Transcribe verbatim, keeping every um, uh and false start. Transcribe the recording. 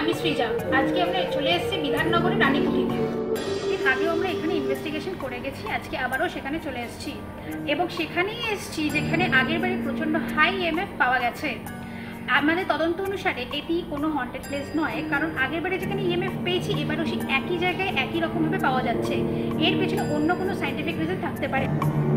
আমি সৃজা। আজকে আমরা চলে এসেছি বিধাননগরের রানীকুঠিতে। এর আগেও আমরা এখানে ইনভেস্টিগেশন করে গেছি, আজকে আবারও সেখানে চলে এসেছি এবং সেখানেই এসেছি যেখানে আগের বারে প্রচণ্ড হাই ইএমএফ পাওয়া গেছে। আমাদের তদন্ত অনুসারে এটি কোনো হন্টেড প্লেস নয়, কারণ আগের বারে যেখানে ইএমএফ পেয়েছি এবারও সেই একই জায়গায় একই রকমভাবে পাওয়া যাচ্ছে। এর পেছনে অন্য কোনো সাইন্টিফিক রিজন থাকতে পারে।